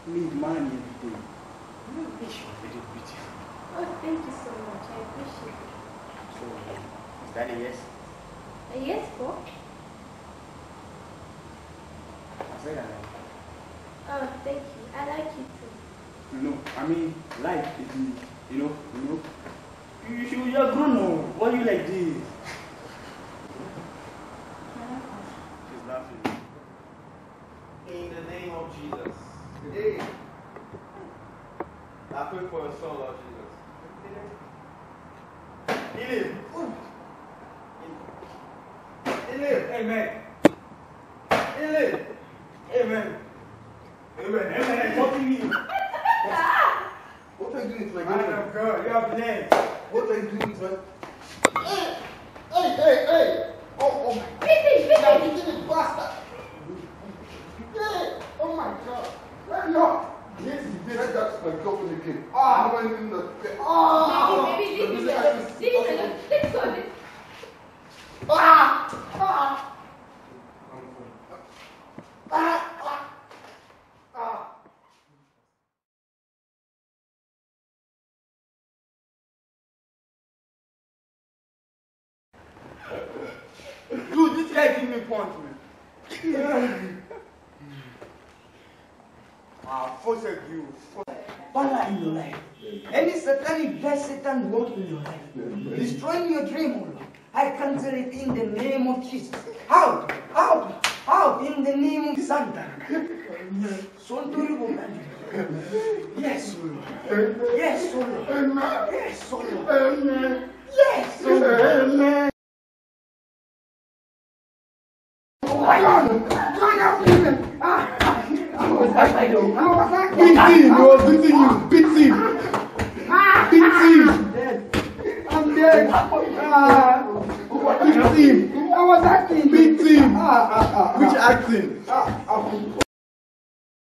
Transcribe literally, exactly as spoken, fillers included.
need money every day. You are very beautiful. Oh, thank you so much. I appreciate it. So, is that a yes? A yes, for? I said I like you. Oh, thank you. I like you too. No, I mean, like, it is, you know, you know, you should, you're grown up. Why are you like this? She's laughing. In the name of Jesus. Hey. I pray for your son, Lord Jesus. Heal him. Heal him. Amen. Heal him. Amen. Amen. Amen. What do you mean? What are you doing to my Man of God, you are blessed. What are you doing to my... Hey! Hey, hey, hey! Oh, oh my... Vicky, Now, Vicky! you did it, bastard! Hey! Oh my God! Where no! Yes, you did. That's my girlfriend again. Ah! How am I doing that? Ah! Baby, baby, leave me alone. Leave me alone. Let's go. Ah! Ah! Ah! Ah! Ah! Dude, this guy give me punch, man. Ah, force you. Power in your life. Any satanic verse Satan wrote in your life, destroying your dream, O Lord. I cancel it in the name of Jesus. Out, out, out in the name of Santa. Yes, O Lord. Yes, O Lord. Yes, O Lord. Yes, O Lord. Oh my God! Join up! Ah! I was I don't know. Beat him, he was beating you. Beat him. Beat him. Dead. I'm dead. Ah! Beat him. I was acting. Beat him. Ah, ah, ah, Which ah. acting? Ah, ah.